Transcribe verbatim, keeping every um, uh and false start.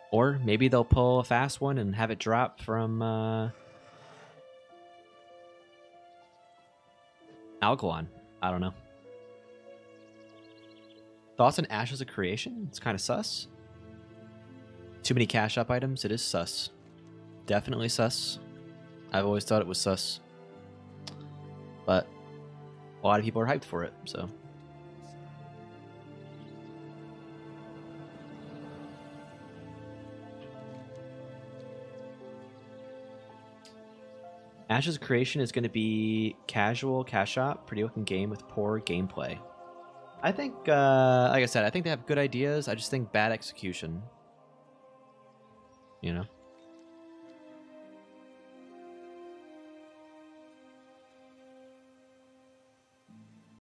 Or maybe they'll pull a fast one and have it drop from uh, Alkaline. I don't know. Thoughts on Ashes of Creation? It's kind of sus. Too many cash up items? It is sus. Definitely sus. I've always thought it was sus. But a lot of people are hyped for it, so. Ashes of Creation is going to be casual, cash up, pretty looking game with poor gameplay. I think, uh, like I said, I think they have good ideas. I just think bad execution. You know?